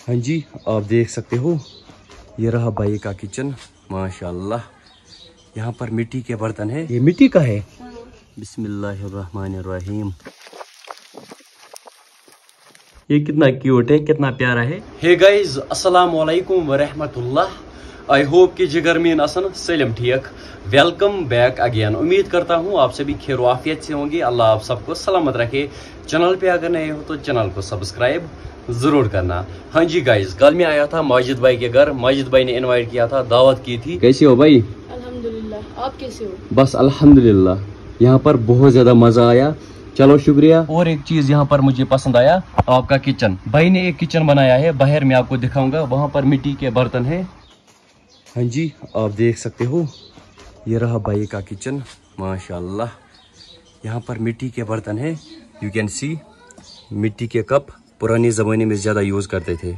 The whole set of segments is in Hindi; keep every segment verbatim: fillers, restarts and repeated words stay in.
हाँ जी, आप देख सकते हो ये रहा भाई का किचन। माशाल्लाह, यहाँ पर मिट्टी के बर्तन है। ये मिट्टी का है। बिस्मिल्लाहिर्रहमानिर्रहीम। ये कितना क्यूट है, कितना प्यारा है। हे गाइस, अस्सलाम वालेकुम व रहमतुल्लाह। आई होप कि जिगर मीन असन सलम ठीक। Welcome back again. उम्मीद करता हूँ आप सभी खैर आफियत से होंगे। अल्लाह आप सबको सलामत रखे। चैनल पे अगर नए हो तो चैनल को सब्सक्राइब जरूर करना। हाँ जी गाइस, कल मैं आया था माजिद भाई के घर। माजिद भाई ने इनवाइट किया था, दावत की थी। कैसे हो भाई? अल्हम्दुलिल्लाह, आप कैसे हो? बस अल्हम्दुलिल्लाह, यहाँ पर बहुत ज्यादा मजा आया। चलो शुक्रिया। और एक चीज यहाँ पर मुझे पसंद आया, आपका किचन। भाई ने एक किचन बनाया है, बाहर में आपको दिखाऊंगा। वहाँ पर मिट्टी के बर्तन है। हाँ जी, आप देख सकते हो ये रहा भाई का किचन। माशाल्लाह, यहाँ पर मिट्टी के बर्तन है। यू कैन सी मिट्टी के कप पुराने ज़माने में ज़्यादा यूज़ करते थे।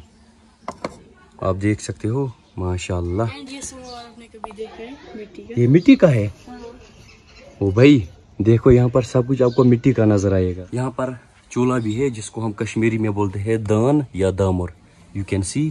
आप देख सकते हो माशाल्लाह। ये आपने कभी देखा है मिट्टी का? ये मिट्टी का है। हाँ। ओ भाई देखो, यहाँ पर सब कुछ आपको मिट्टी का नजर आएगा। यहाँ पर चूल्हा भी है, जिसको हम कश्मीरी में बोलते हैं दान या दामुर। You can see.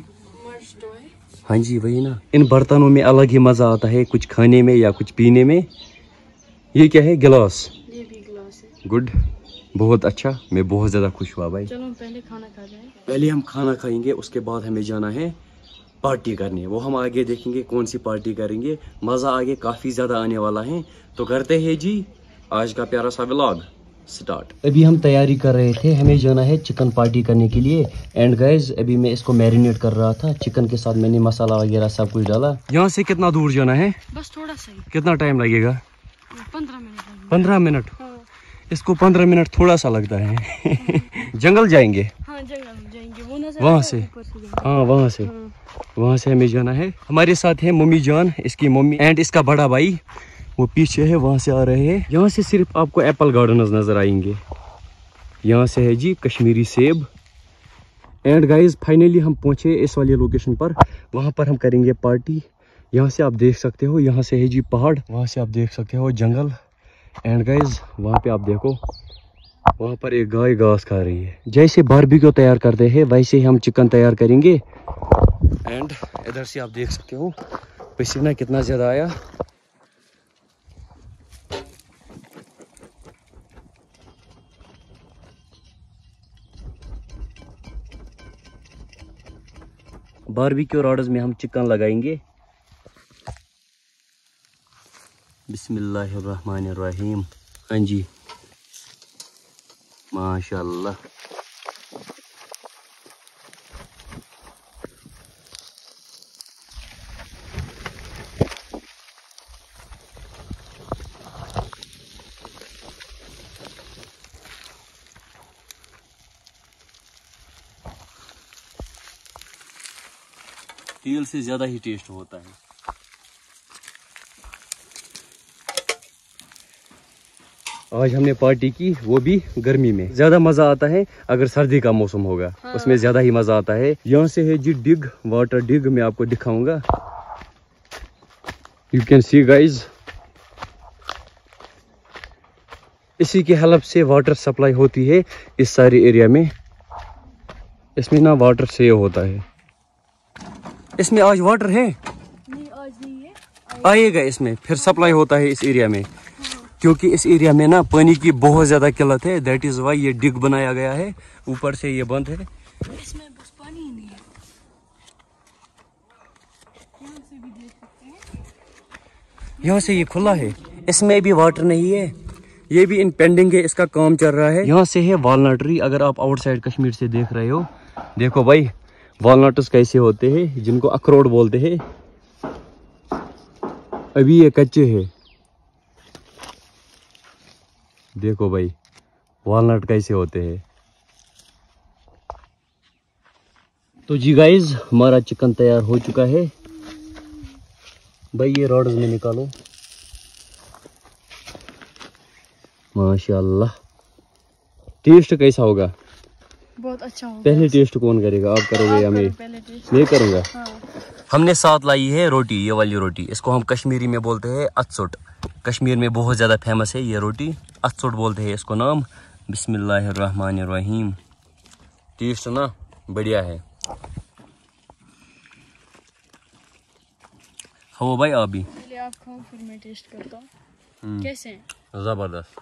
हाँ जी, वही ना। इन बर्तनों में अलग ही मजा आता है, कुछ खाने में या कुछ पीने में। ये क्या है? गिलास। ये भी गिलास है। गुड, बहुत अच्छा। मैं बहुत ज्यादा खुश हुआ भाई। चलो हम पहले खाना खा जाएं। पहले हम खाना खाएंगे, उसके बाद हमें जाना है पार्टी करने। वो हम आगे देखेंगे कौन सी पार्टी करेंगे। मजा आगे काफी ज्यादा आने वाला है। तो करते हैं जी आज का प्यारा सा व्लॉग स्टार्ट। अभी हम तैयारी कर रहे थे, हमें जाना है चिकन पार्टी करने के लिए। एंड गाइस, अभी मैं इसको मैरिनेट कर रहा था। चिकन के साथ मैंने मसाला वगैरह सब कुछ डाला। यहाँ से कितना दूर जाना है? बस थोड़ा सा ही। कितना टाइम लगेगा? पंद्रह मिनट। पंद्रह मिनट? हाँ। इसको पंद्रह मिनट थोड़ा सा लगता है। जंगल जाएंगे। हाँ, जंगल जाएंगे। वो नजर वहाँ से। हाँ, वहाँ से। हाँ। वहाँ से हमें जाना है। हमारे साथ है मम्मी जान, इसकी मम्मी एंड इसका बड़ा भाई, वो पीछे है, वहाँ से आ रहे हैं। यहाँ से सिर्फ आपको एप्पल गार्डन्स नजर आएंगे। यहाँ से है जी कश्मीरी सेब। एंड गाइस, फाइनली हम पहुँचे इस वाली लोकेशन पर। वहाँ पर हम करेंगे पार्टी। यहाँ से आप देख सकते हो, यहाँ से है जी पहाड़, वहाँ से आप देख सकते हो जंगल। एंड गाइस, वहाँ पे आप देखो, वहाँ पर एक गाय घास खा रही है। जैसे बारबेक्यू तैयार करते हैं वैसे ही हम चिकन तैयार करेंगे। एंड इधर से आप देख सकते हो पसीना कितना ज्यादा आया। बारबेक्यू रॉड्स में हम चिकन लगाएंगे। बिस्मिल्लाहिर्रहमानिर्रहीम। हाँ जी, माशाल्लाह। तेल से ज्यादा ही टेस्ट होता है। आज हमने पार्टी की, वो भी गर्मी में। ज्यादा मजा आता है अगर सर्दी का मौसम होगा। हाँ। उसमें ज्यादा ही मजा आता है। यहाँ से है जी डिग, वाटर डिग, मैं आपको दिखाऊंगा। यू कैन सी गाइज, इसी की हेल्प से वाटर सप्लाई होती है इस सारे एरिया में। इसमें ना वाटर सेव होता है। इसमें आज वाटर है? नहीं, आज नहीं है। आएगा इसमें, फिर सप्लाई होता है इस एरिया में। क्योंकि इस एरिया में ना पानी की बहुत ज्यादा किल्लत है। दैट इज वाई ये डिग बनाया गया है। ऊपर से ये बंद है। इसमें बस पानी ही नहीं है। यहाँ से भी देख सकते हैं। यहाँ से ये खुला है, इसमें भी वाटर नहीं है। ये भी इन पेंडिंग है, इसका काम चल रहा है। यहाँ से है वालनट ट्री। अगर आप आउटसाइड कश्मीर से देख रहे हो, देखो भाई वालनट्स कैसे होते हैं, जिनको अखरोट बोलते हैं। अभी ये कच्चे हैं। देखो भाई वालनट कैसे होते हैं। तो जी गाइज, हमारा चिकन तैयार हो चुका है। भाई ये रॉड्स में निकालो। माशाल्लाह, टेस्ट कैसा होगा? बहुत अच्छा होगा। पहले टेस्ट कौन करेगा? आप करोगे या मैं? मैं करूँगा। हाँ। हमने साथ लाई है रोटी, ये वाली रोटी। इसको हम कश्मीरी में बोलते हैं अतसुट। कश्मीर में बहुत ज़्यादा फेमस है ये रोटी, अतसुट बोलते हैं इसको नाम। बिस्मिल्लाहिर्रहमानिर्रहीम। टेस्ट ना बढ़िया है। खाओ भाई आप भी। पहले आप खाओ फिर मैं टेस्ट करता हूँ कैसे हैं। जबरदस्त,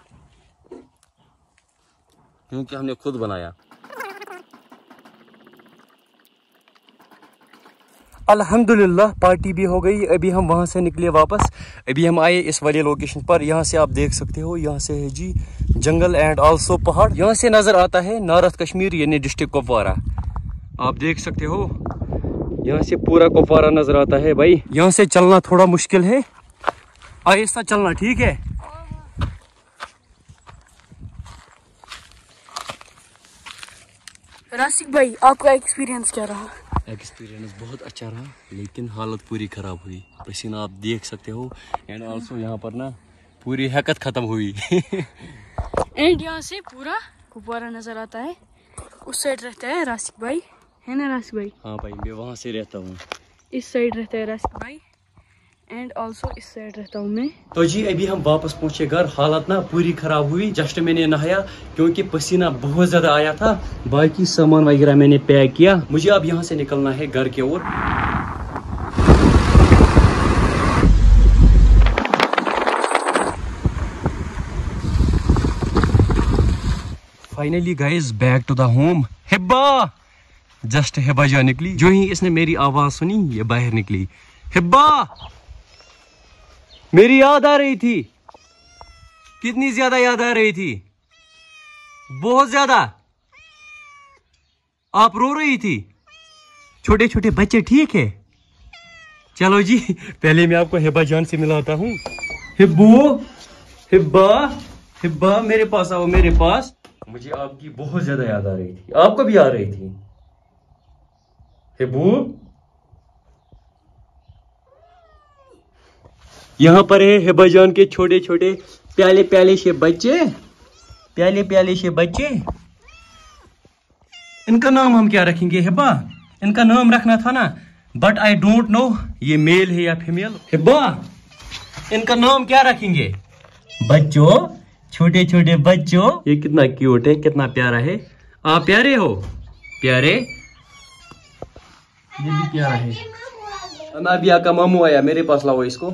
क्योंकि हमने खुद बनाया। अल्हम्दुलिल्लाह पार्टी भी हो गई। अभी हम वहाँ से निकले वापस। अभी हम आए इस वाले लोकेशन पर। यहाँ से आप देख सकते हो, यहाँ से है जी जंगल एंड आल्सो पहाड़। यहाँ से नज़र आता है नॉर्थ कश्मीर यानी डिस्ट्रिक्ट कुपवारा। आप देख सकते हो यहाँ से पूरा कुपवारा नजर आता है भाई। यहाँ से चलना थोड़ा मुश्किल है, आहिस्ता चलना, ठीक है। राशिक भाई आपका एक्सपीरियंस क्या रहा। एक्सपीरियंस बहुत अच्छा रहा, लेकिन हालत पूरी ख़राब हुई। पसीना आप देख सकते हो एंड आल्सो यहाँ पर ना पूरी हरकत ख़त्म हुई। एंड यहाँ से पूरा कुपवारा नज़र आता है। उस साइड रहता है राशिक भाई, है ना राशिक भाई। हाँ भाई, मैं वहाँ से रहता हूँ। इस साइड रहता है राशिक भाई एंड आल्सो इस साइड रहता हूँ मैं। तो जी अभी हम वापस पहुँचे घर। हालत ना पूरी ख़राब हुई। जस्ट मैंने नहाया क्योंकि पसीना बहुत ज़्यादा आया था। बाकी सामान वगैरह मैंने पैक किया। मुझे अब यहाँ से निकलना है घर की ओर। Finally guys back to the home. हिब्बा, जस्ट हिब्बा जा निकली। जो ही इसने मेरी आवाज सुनी ये बाहर निकली। हिब्बा, मेरी याद आ रही थी। कितनी ज्यादा याद आ रही थी, बहुत ज्यादा। आप रो रही थी। छोटे छोटे बच्चे ठीक है। चलो जी पहले मैं आपको हिब्बा जान से मिलाता हूँ। हिब्बू, हिब्बा, हिब्बा मेरे पास आओ, मेरे पास। मुझे आपकी बहुत ज्यादा याद आ रही थी, आपको भी आ रही थी। हिब्बू, यहाँ पर है हिब्बा जान के छोटे छोटे प्याले प्याले से बच्चे, प्याले प्याले से बच्चे। इनका नाम हम क्या रखेंगे हिब्बा? इनका नाम रखना था ना, बट आई डोंट नो ये मेल है या फीमेल। हिब्बा, इनका नाम क्या रखेंगे? बच्चों, छोटे छोटे बच्चों। ये कितना क्यूट है, कितना प्यारा है। आप प्यारे हो, प्यारे। ये भी प्यारा है। अनाबिया का मामू आया, मेरे पास लाओ इसको।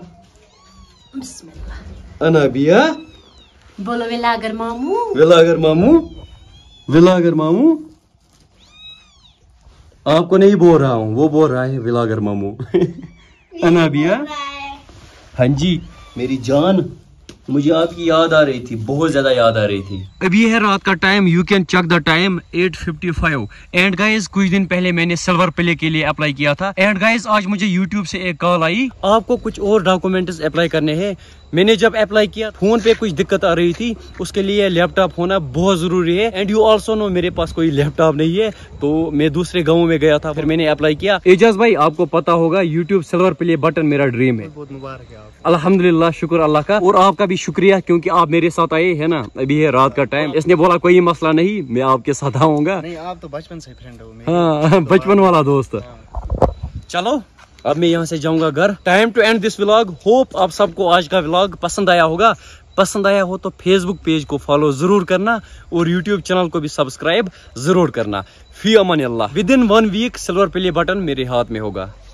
अनाबिया, बोलो विलागर मामू। विलागर मामू, विलागर मामू। आपको नहीं बोल रहा हूँ, वो बोल रहा है विलागर मामू। अनाबिया, हाँ जी मेरी जान, मुझे आपकी याद आ रही थी, बहुत ज्यादा याद आ रही थी। अभी है रात का time, you can check the time at fifty five. And guys कुछ दिन पहले मैंने सिल्वर प्ले के लिए अप्लाई किया था। एंड गाइस आज मुझे यूट्यूब से एक कॉल आई, आपको कुछ और डॉक्यूमेंट्स अप्लाई करने हैं। मैंने जब अप्लाई किया फोन पे कुछ दिक्कत आ रही थी, उसके लिए लैपटॉप होना बहुत जरूरी है। एंड यू ऑल्सो नो मेरे पास कोई लैपटॉप नहीं है, तो मैं दूसरे गाँव में गया था, फिर मैंने अप्लाई किया। एजाज भाई आपको पता होगा यूट्यूब सिल्वर प्ले बटन मेरा ड्रीम है। बहुत मुबारक है आपको। अल्हम्दुलिल्लाह, शुक्र अल्लाह का, और आपका भी शुक्रिया क्योंकि आप मेरे साथ आए है ना। अभी है रात का टाइम, इसने बोला कोई मसला नहीं, मैं आपके साथ आऊंगा। नहीं, आप तो बचपन से फ्रेंड हो। हाँ, बचपन वाला दोस्त। चलो अब मैं यहाँ से जाऊंगा घर। Time to end this vlog. Hope आप सबको आज का व्लॉग पसंद आया होगा। पसंद आया हो तो फेसबुक पेज को फॉलो जरूर करना और यूट्यूब चैनल को भी सब्सक्राइब जरूर करना। फी अमान अल्लाह। Within one week silver play button मेरे हाथ में होगा।